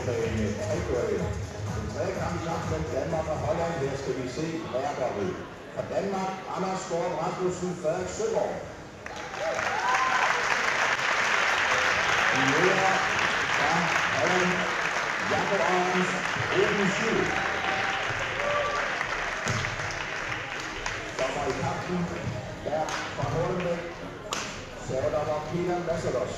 bane Frederik. Den tredje kamp i kamp mellem Danmark og Holland. Her skal vi se værkerne. Fra Danmark, Arends, Skaarup, Rasmussen, Frederik, Søgaard. Jille fra Holland, Jacco, Arends, Ruben, Jille. Dommer i kampen, Berg fra Holland, særdommer Peter Massados.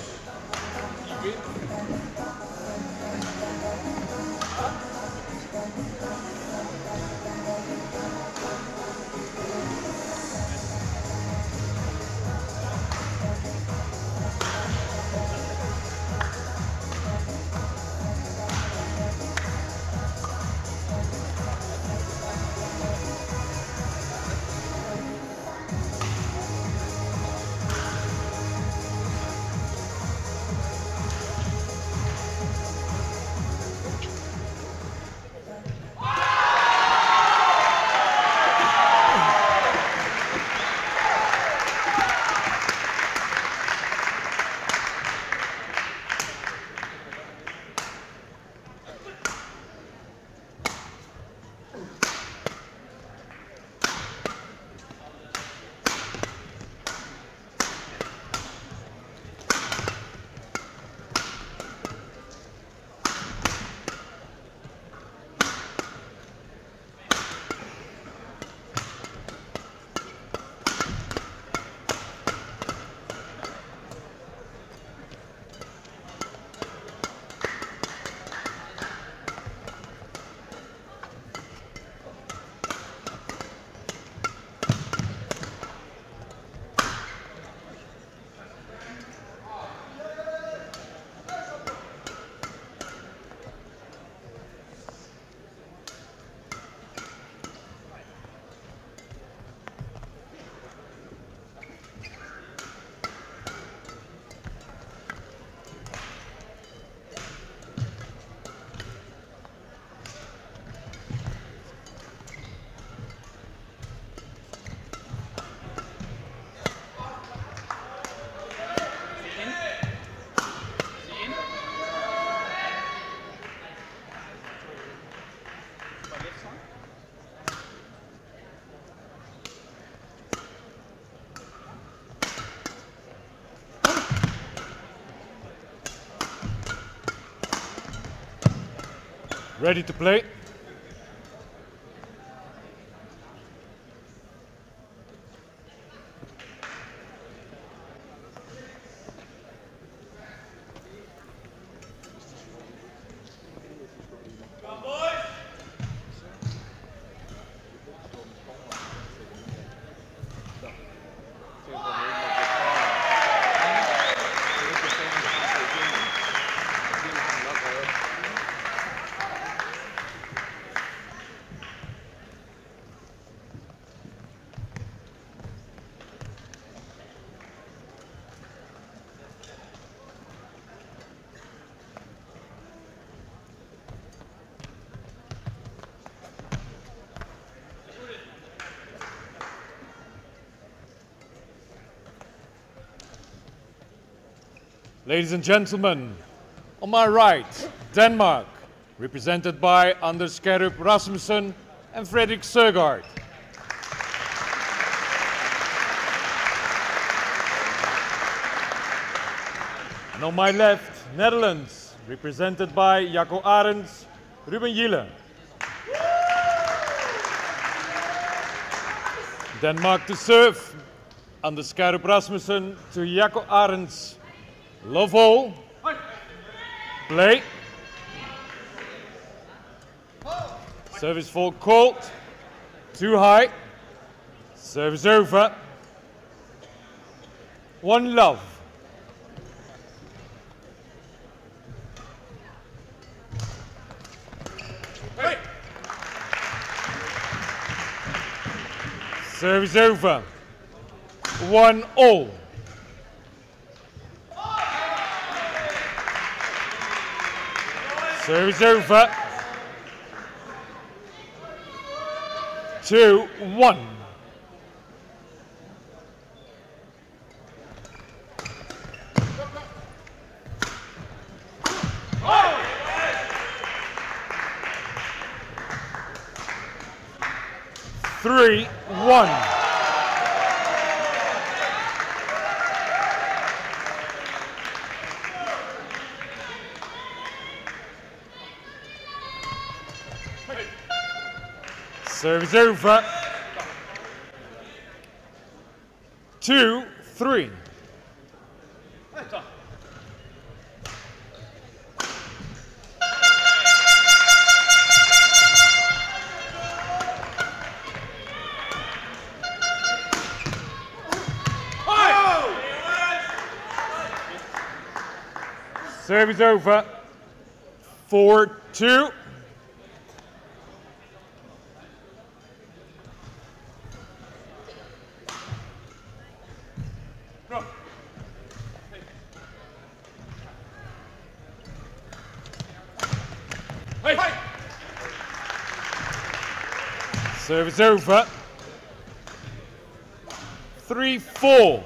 Ready to play? Ladies and gentlemen, on my right, Denmark, represented by Skaarup, Rasmussen and Frederik Søgaard. And on my left, Netherlands, represented by Jacco Arends, Ruben, Jille. Denmark to serve, Skaarup, Rasmussen to Jacco Arends. Love all. Play. Service fall called. Too high. Service over. One love. Hey. Service over. 1-all. Service over. 2-1. 3-1. Service over. 2-3. Service over. 4-2. Service over. 3-4.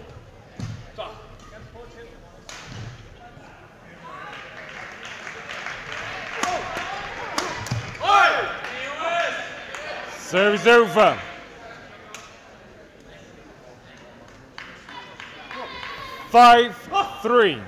Service over. 5-3.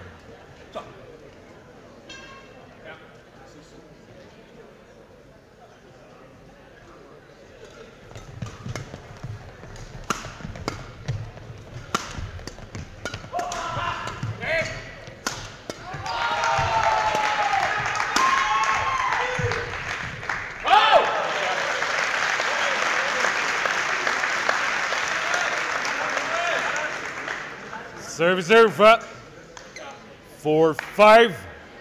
Service over. 4-5.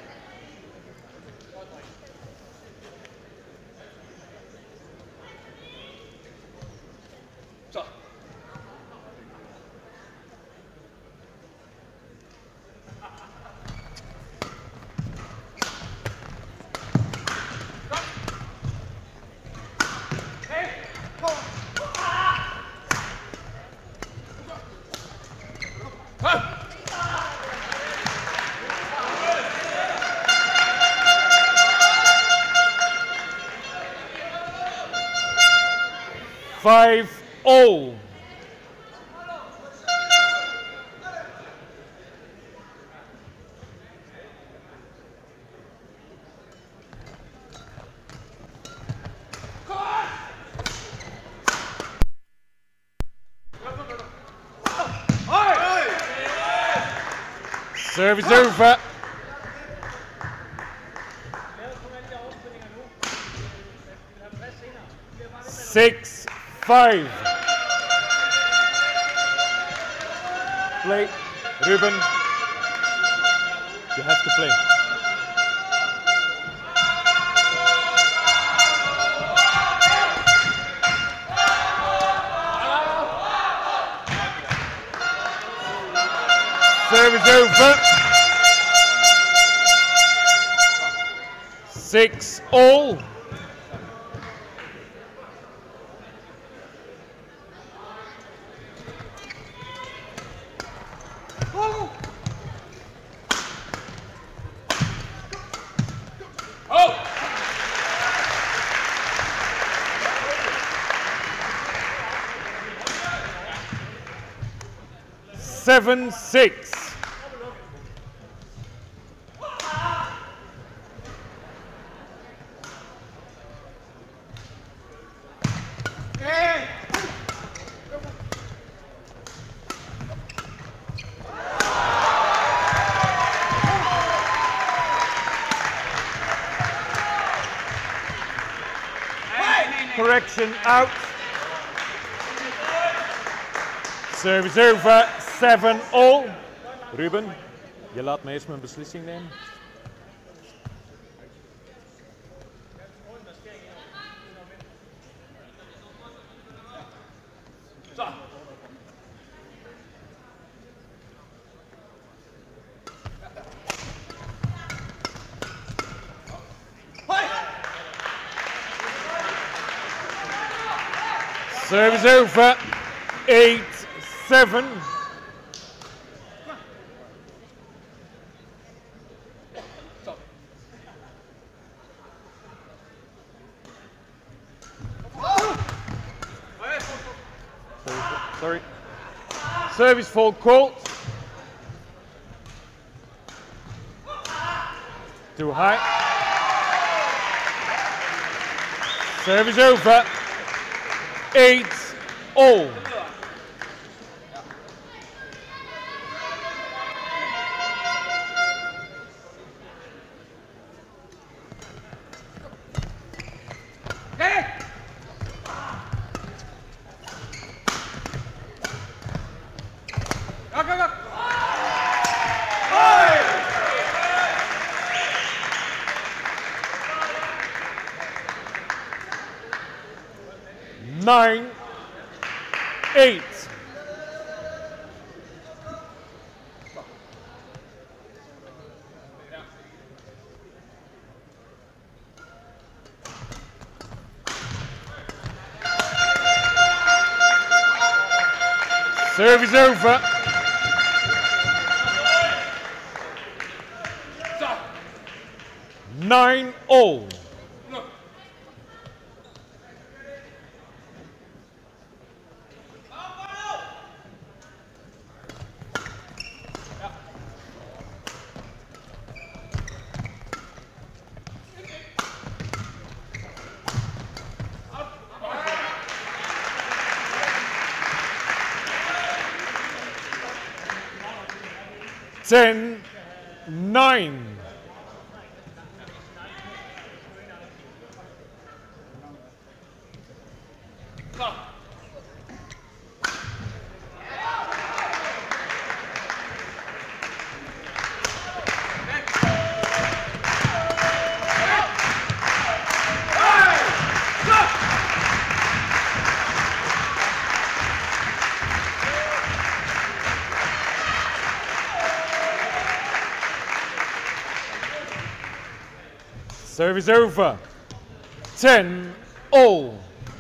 Five-all. Service over. 6-5. Play, Ruben. You have to play. Service over. 6-all. Seven, 6. Correction out. Service over. 7-all. Ruben, je laat me eerst mijn beslissing nemen. Service over. 8-7. Sorry. Service fault called. Too high. Service over. 8-all. Nine, 8. Service over. 9-all. Ten, 9. Service over. 10-all.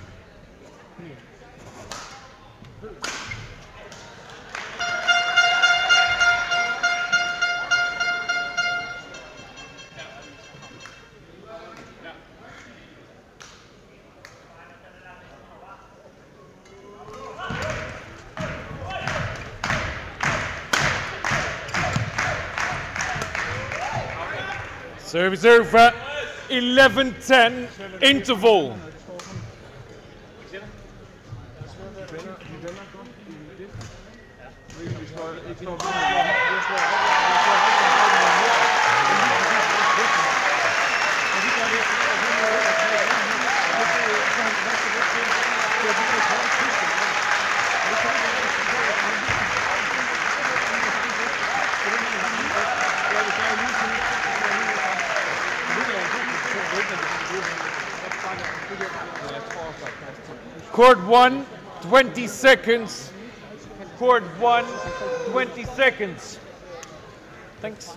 Service over. 11-10 interval. Court 1, 20 seconds. Court 1, 20 seconds. Thanks.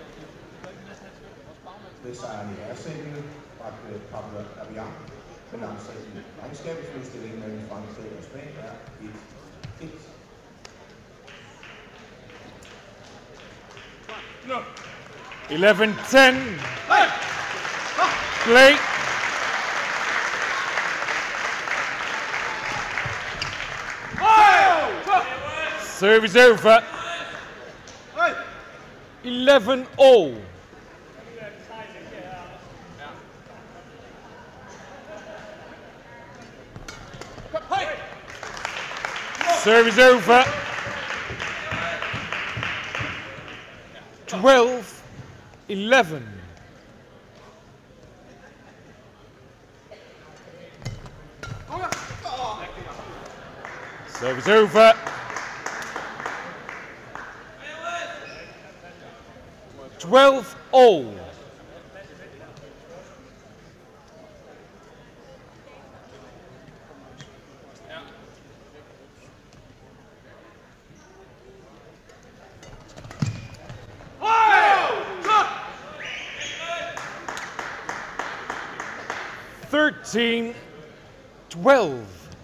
Ved sejren i æresætningen bragte Pablo Avian med langsætning. Regnskabsudstillingen mellem Frankrig og Spanien er 1-1. 11-10. Play. Service over. 11-all. Service over. 12-11. Service over. 12-all. Thirteen, 12.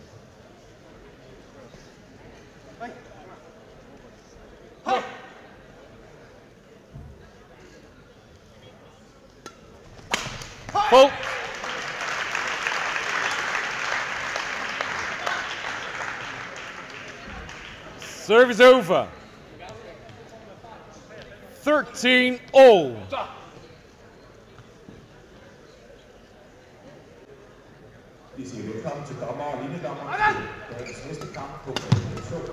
Fault. Service over. 13 all. Vi siger velkommen til dommer og linjedommer til dagens næste kamp på Badminton.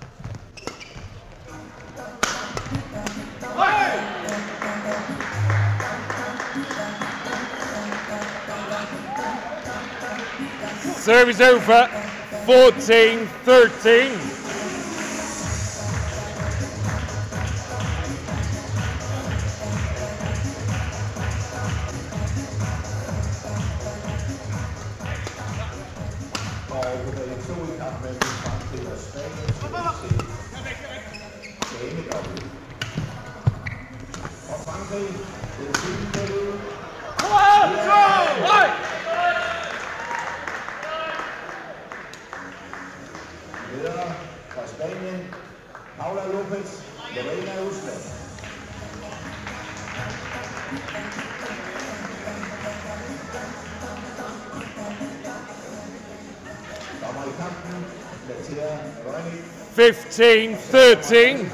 Service over. 14-13. Dommer i kampen, Frederik. 15-13.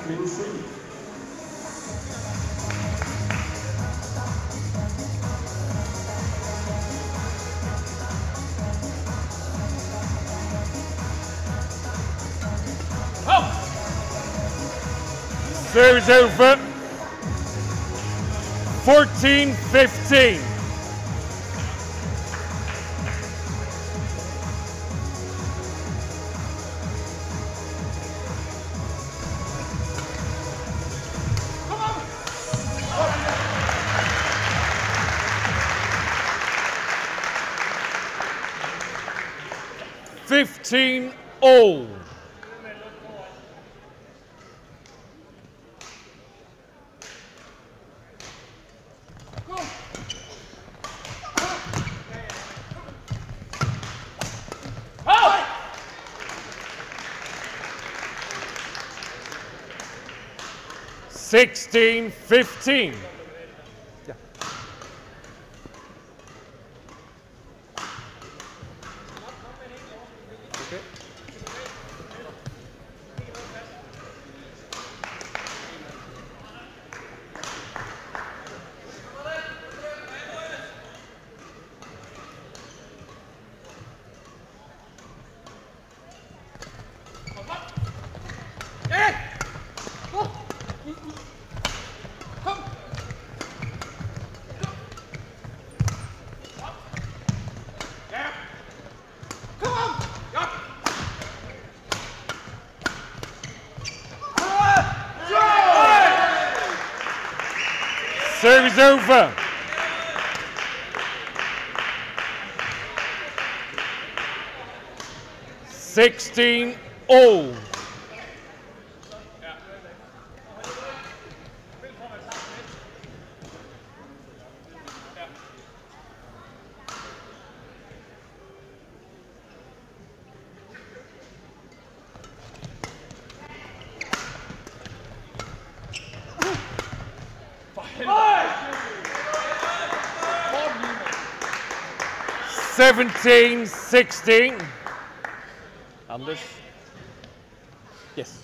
Service over. 14-15. Fifteen all. Sixteen, 15. Yeah. Okay. Service over. Sixteen all. Seventeen, 16. Anders? Yes.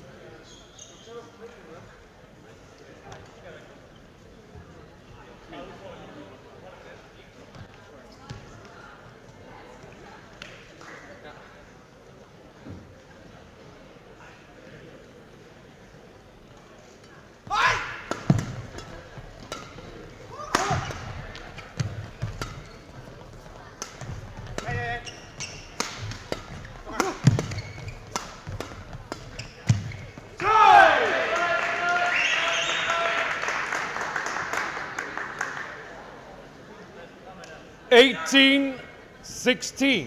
Eighteen, 16.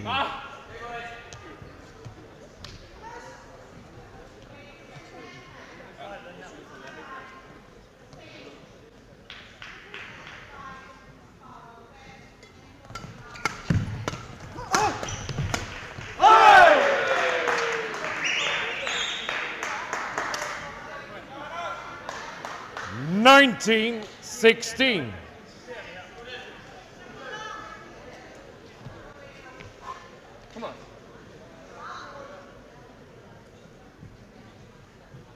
19-16. Come on.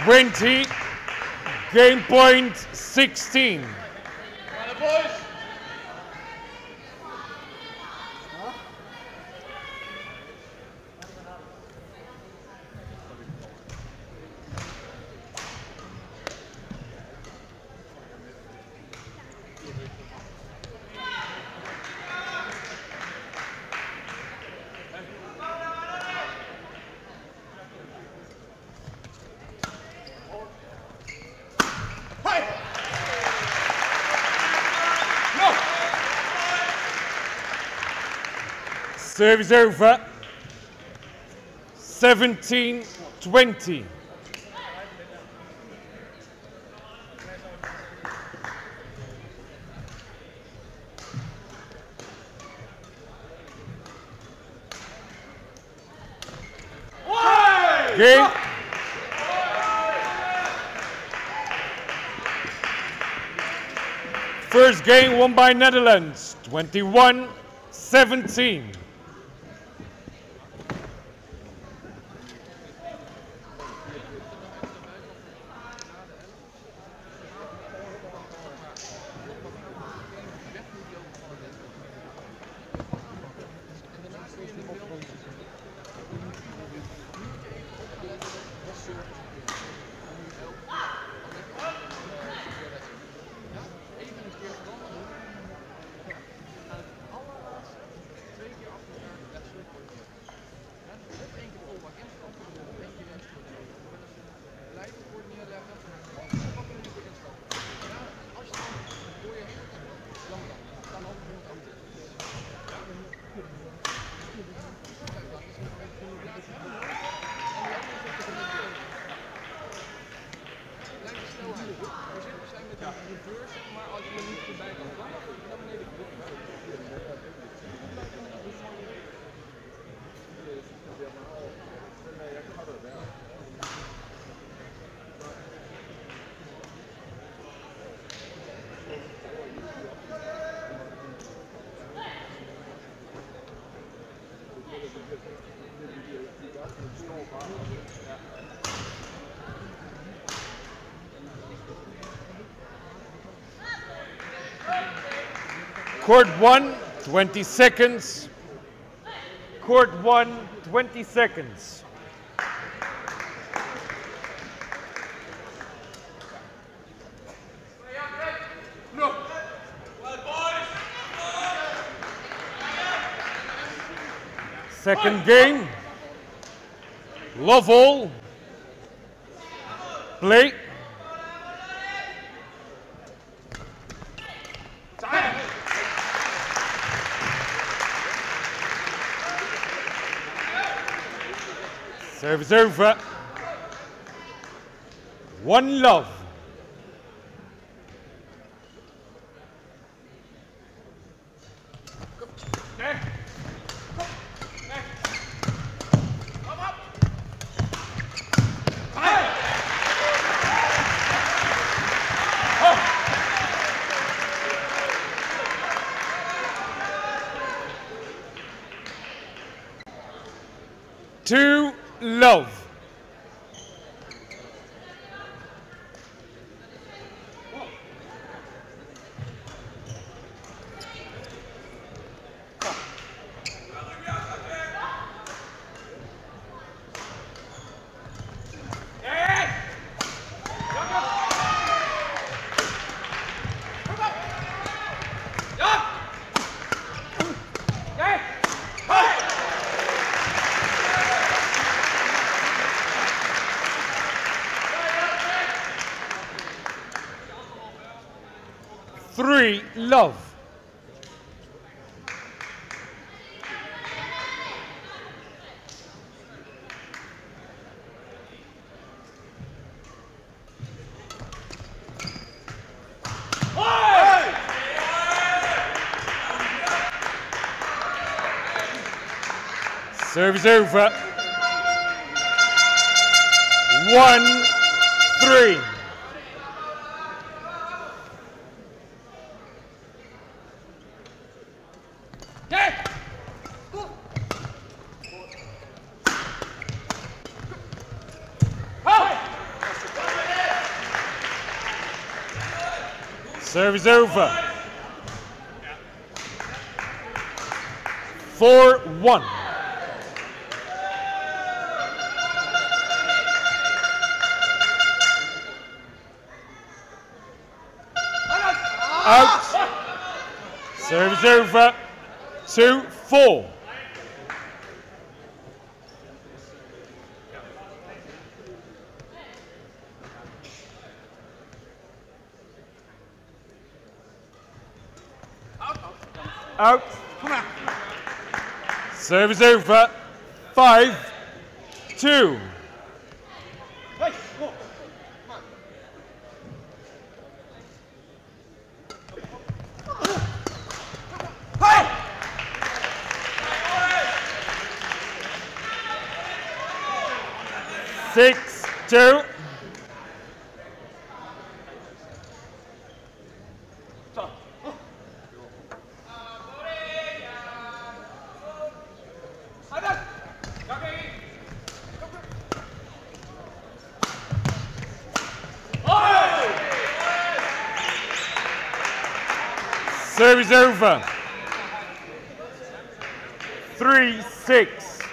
20, game point 16. Service over. 17-20. Game. First game won by Netherlands, 21-17. Court 1, 20 seconds. Court 1, 20 seconds. Second game. Love all. Play. Service over. 1 love. Two love. Three love. Service over. 1-3. Service over. 4-1. Out. Service over. 2-4. Out. Service over. 5-2. Six, two. Service over. 3-6.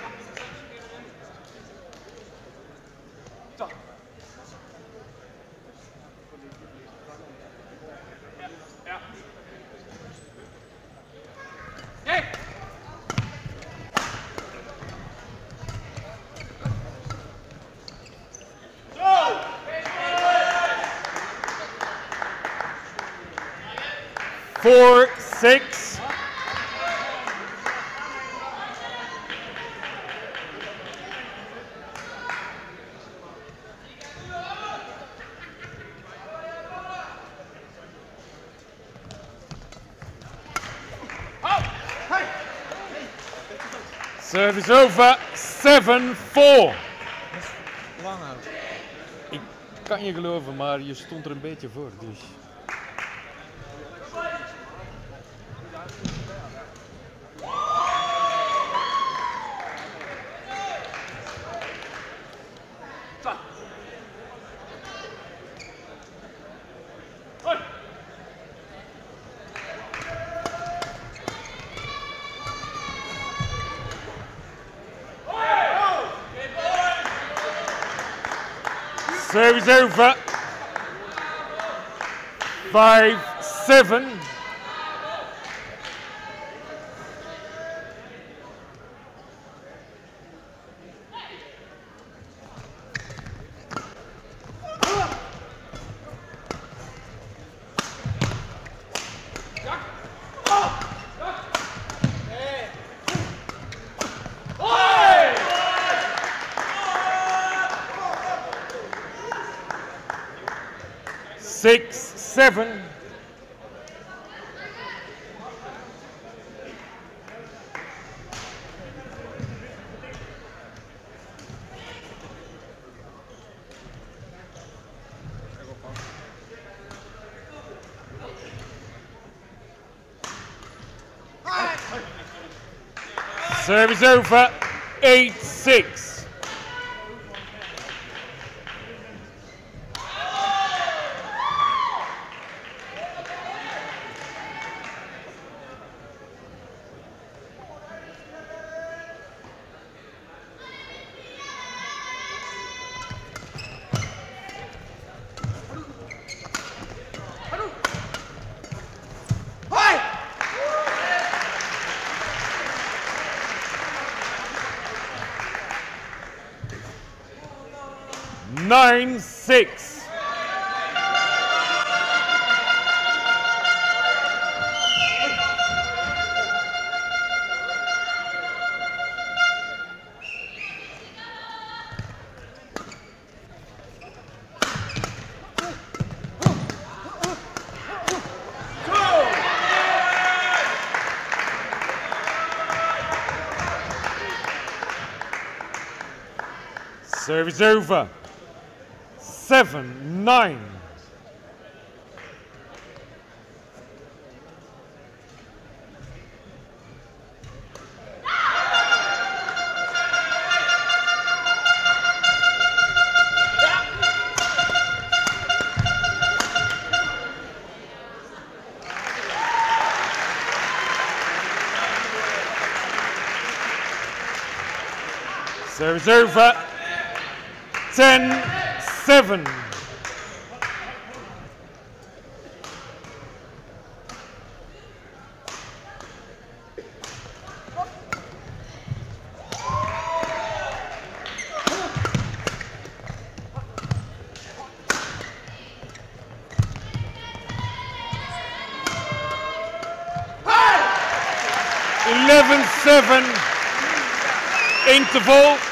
Four, six. Service over, 7-4. Lang uit. Ik kan je geloven, maar je stond er een beetje voor, dus... Service over. 5-7. Six, seven. Service over, 8-6. Nine, six. Service over. 7-9. Service over. 10-7. Interval.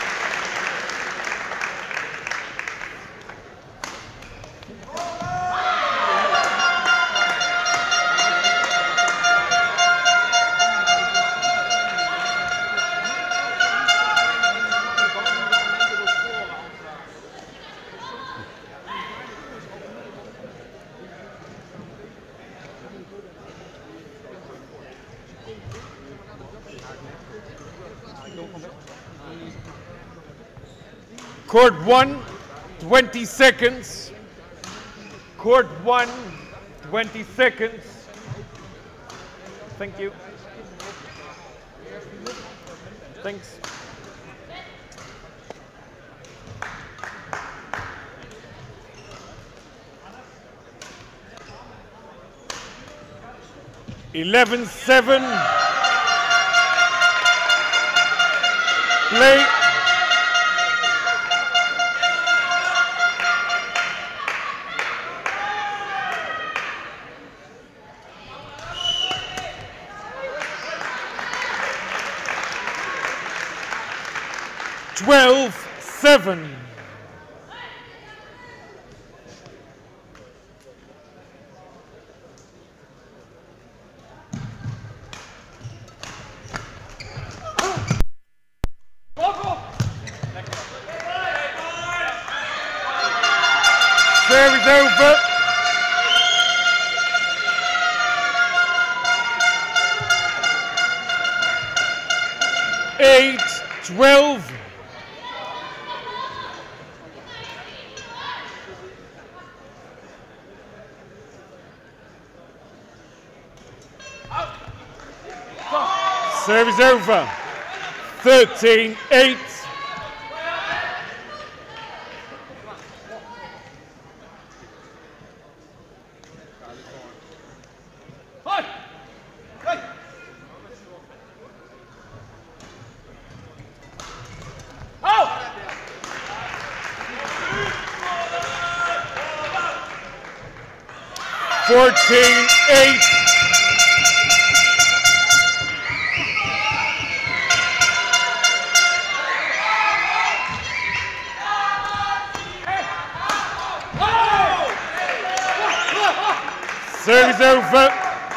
Court 1, 20 seconds. Court 1, 20 seconds. Thank you. Thanks. Eleven, 7. Play. Twelve, 7. Service over. 8-12. Service over. 13-8. Fourteen, 8. Service over.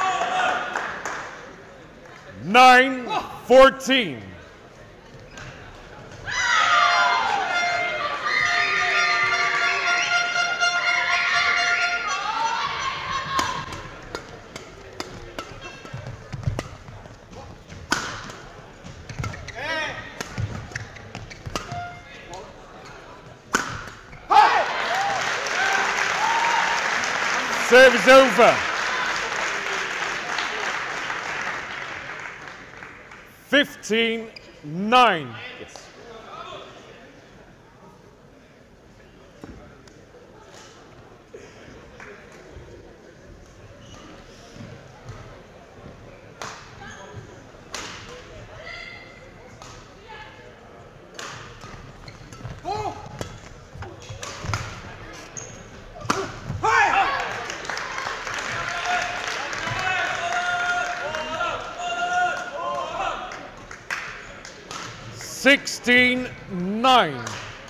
9-14. Service over. 15-9. Yes. Sixteen, 9.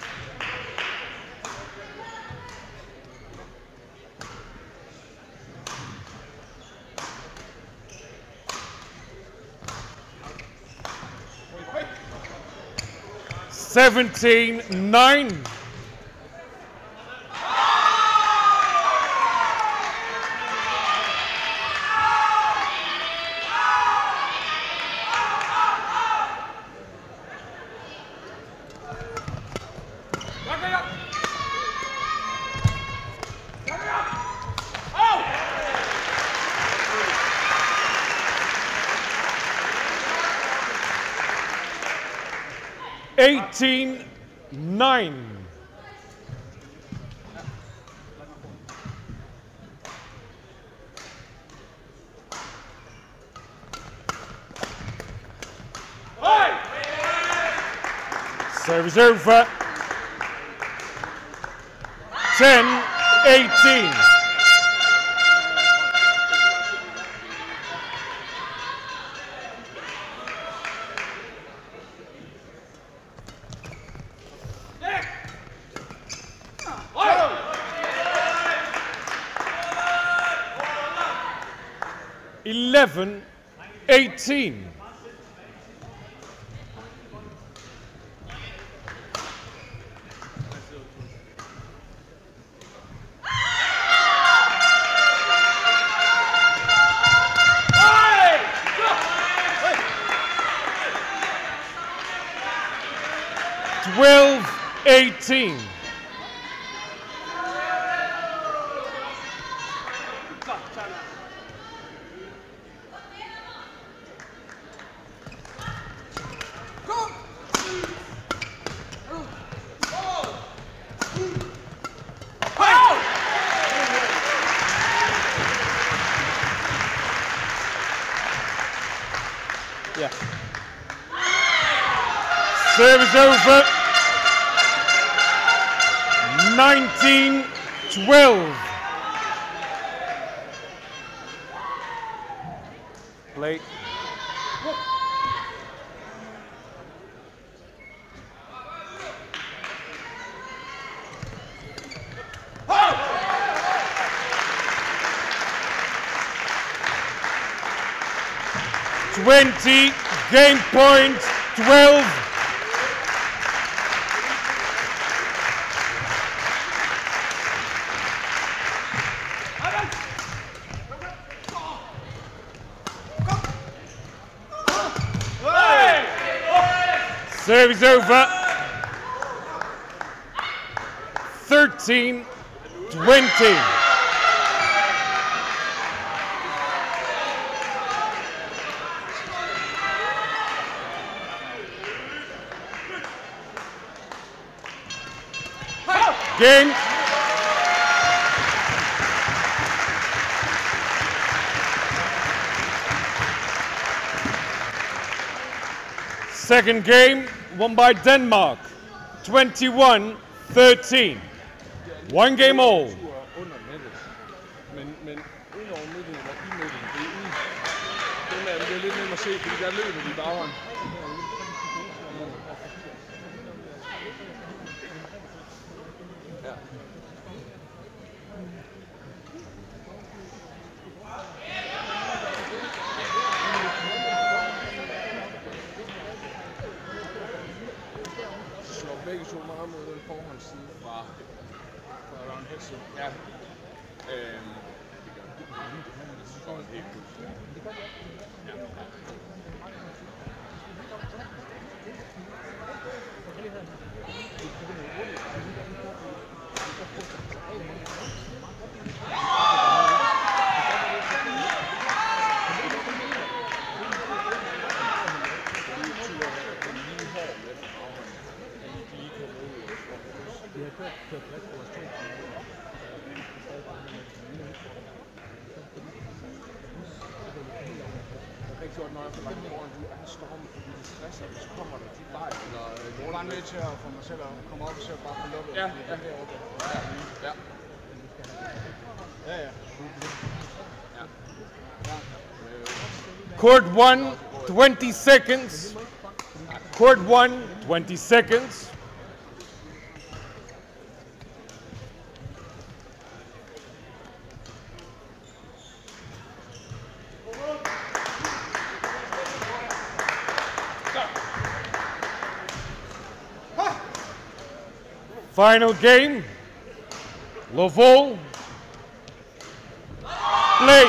Seventeen, 9. 18-9. Service over. 10-18. Eleven, 18. Twelve, 18. Ja. Service over. 19-12. Play. Game point, 12. Service over. 13-20. Game. Second game won by Denmark, 21-13. One game all. Under nettet. Men ud over midten eller i midten, det er ude. Den er det er lidt nemt at se, fordi der løber de i baghånd. Ja. Slår begge to meget mod den forhåndsside fra around headset. Ja. Og det er godt. Ja. Gjort noget for langt foran, du er stormet, fordi det stresser, så kommer der de fejl, eller jeg er nødt til at få mig selv at komme op og så bare få lukket. Ja, ja. Ja. Ja, ja. Court 1, 20 seconds. Court 1, 20 seconds. Final game, Lovol, play.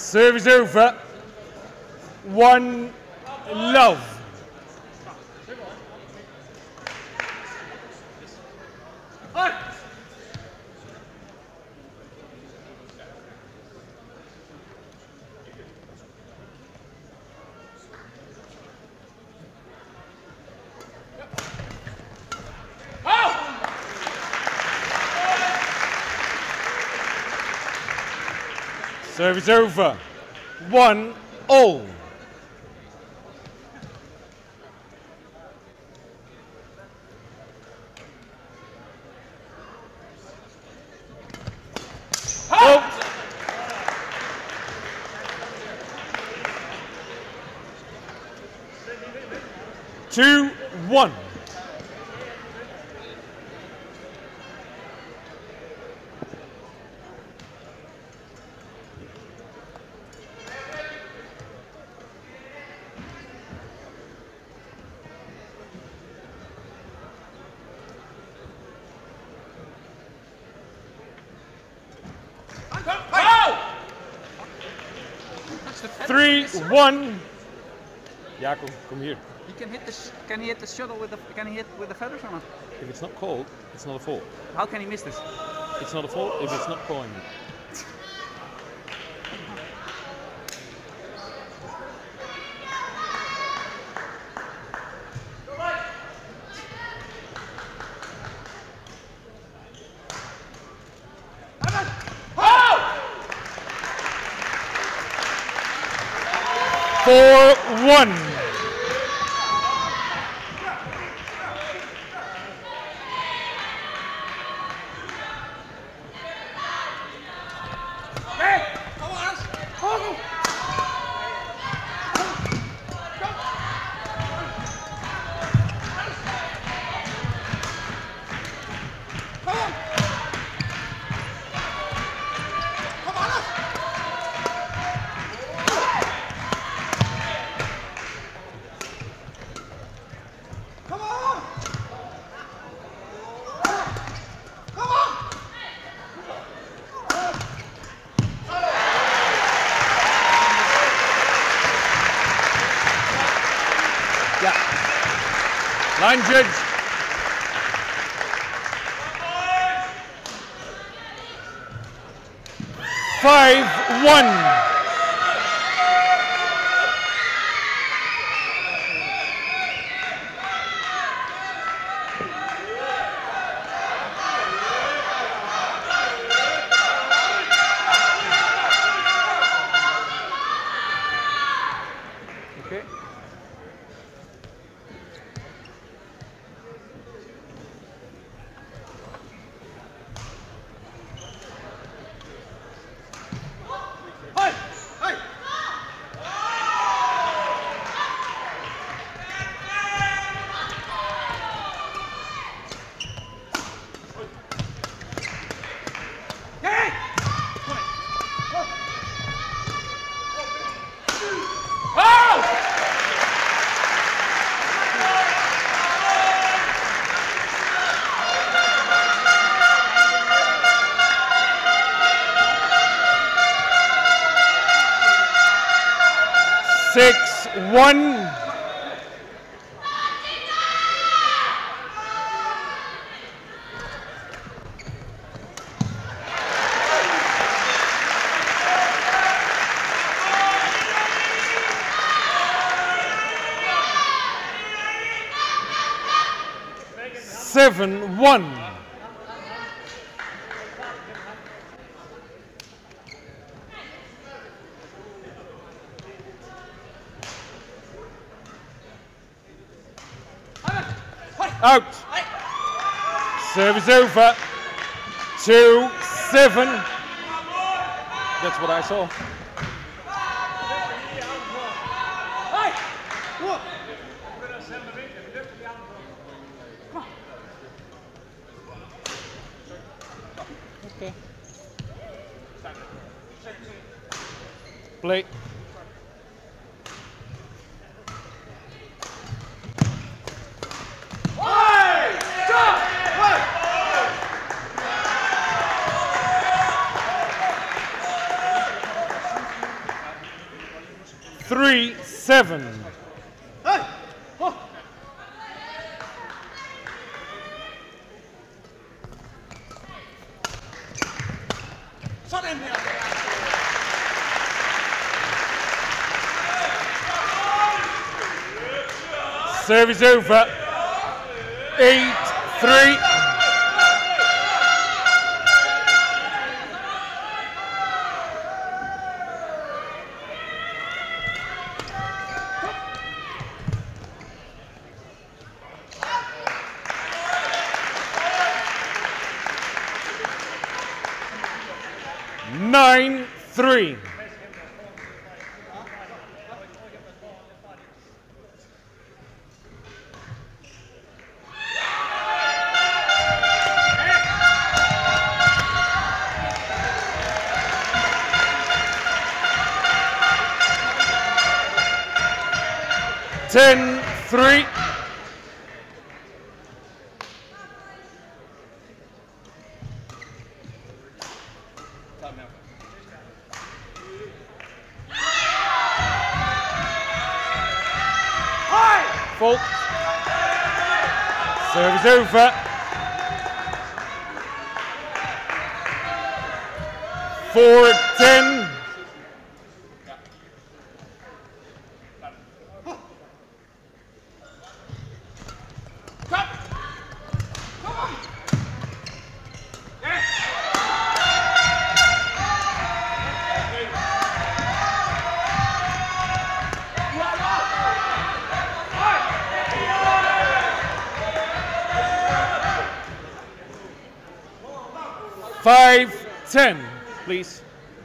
Service over. 1 love. Service over. 1 all. Out. 2-1. Three, one. Jacco, come here. He can hit the. Can he hit the shuttle with the? Can he hit with the feathers or not? If it's not called, it's not a fault. How can he miss this? It's not a fault if it's not calling it. For 1. Line judge. Five, 1. Okay. Six, 1. Seven, 1. Out. Service over. 2-7. That's what I saw. Okay. Play. 3-7. Sådan her. Service over. 8-3. Nine, 3. Ten, 3. Fault. Service over. 4-10. Five, 10, please.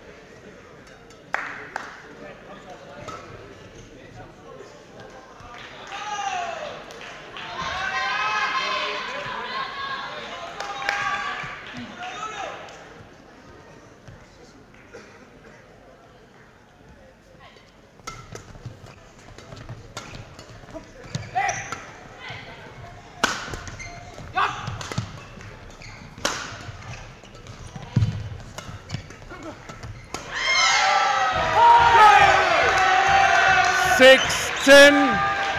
Six, 10.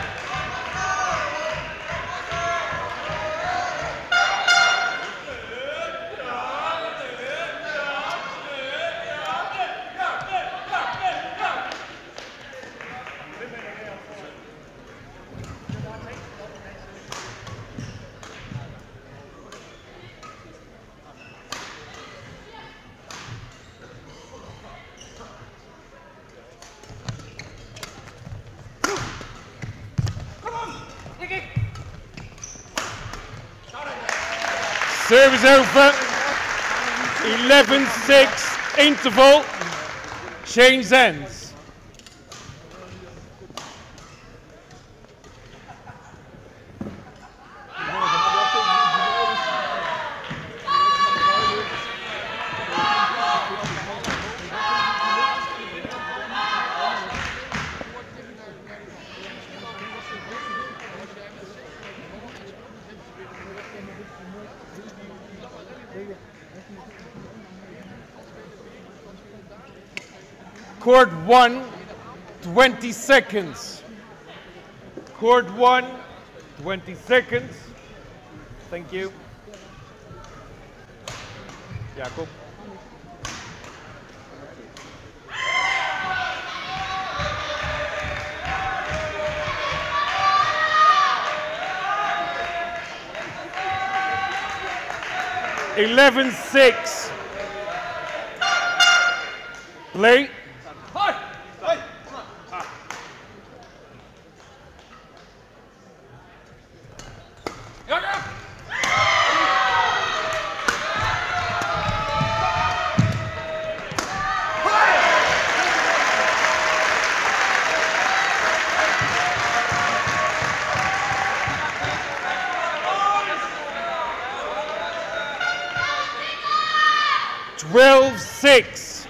Service over. 11-6 interval. Change ends. Court 1, 20 seconds. Court 1, 20 seconds. Thank you. Jacco. Eleven, 6. Play. 12-6.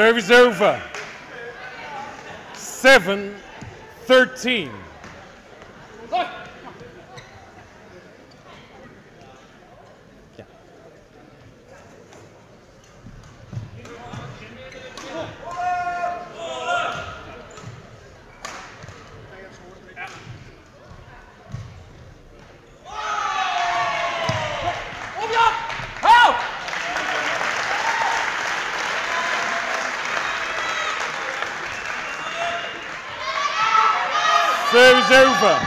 Service over. 7-13. Service over.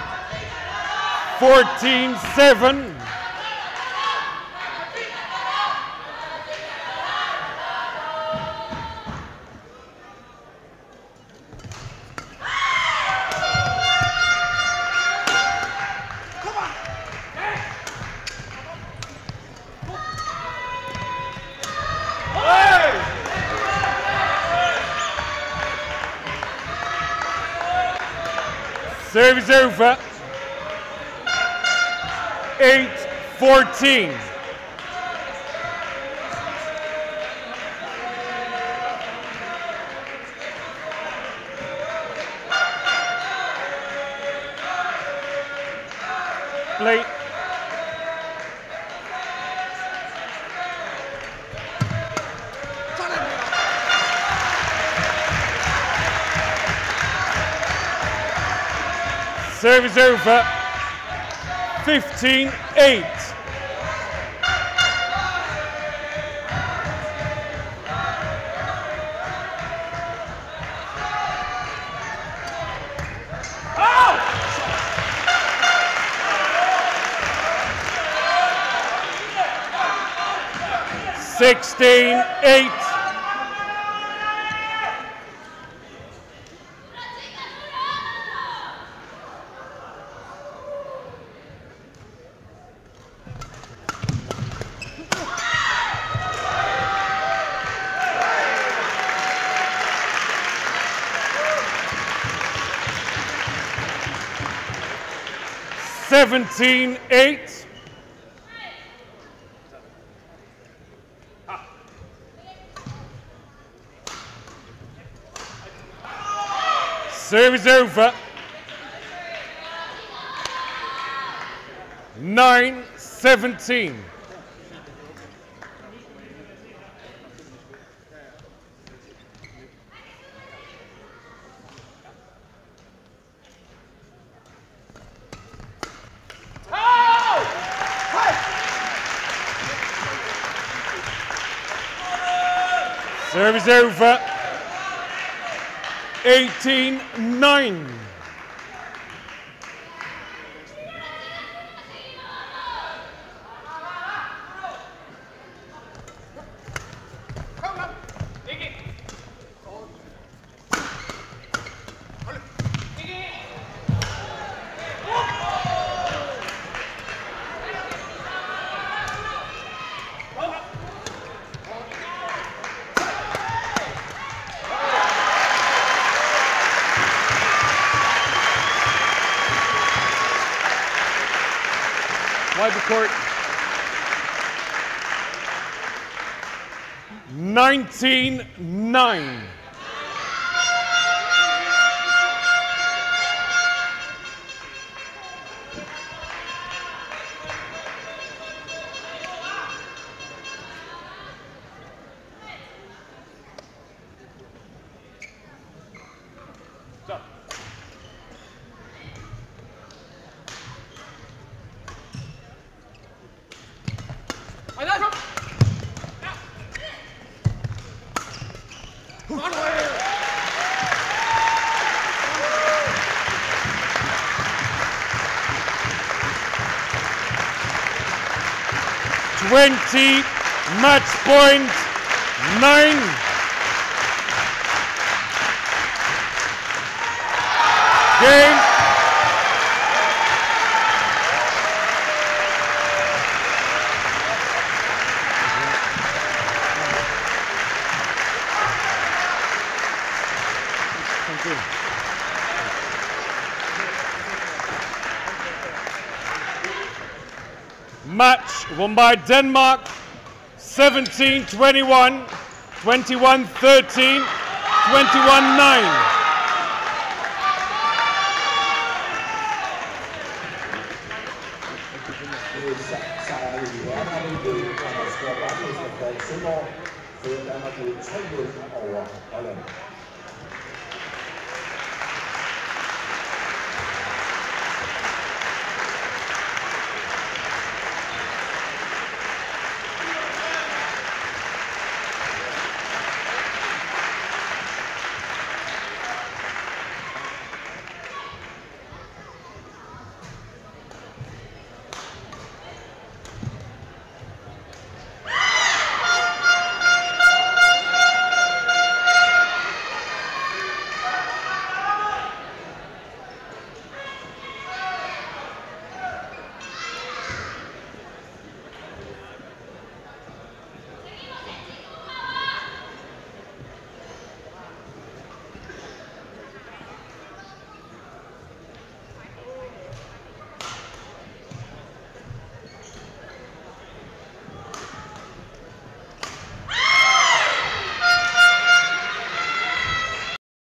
14-7. Service over. 8-14. Play. Service over. 15-8. Sixteen, 8. Seventeen, 8. Service over. 9-17. Service over. 18-9. Wide the court. 19-9. Match point 9. Game. Thank you. Match won by Denmark, 17-21. 21-13, 21-9. Sejr i herrekampen ved Arends Skaarup Rasmussen og Frederik Søgaard. Fører Danmark ud 3-0 over Holland.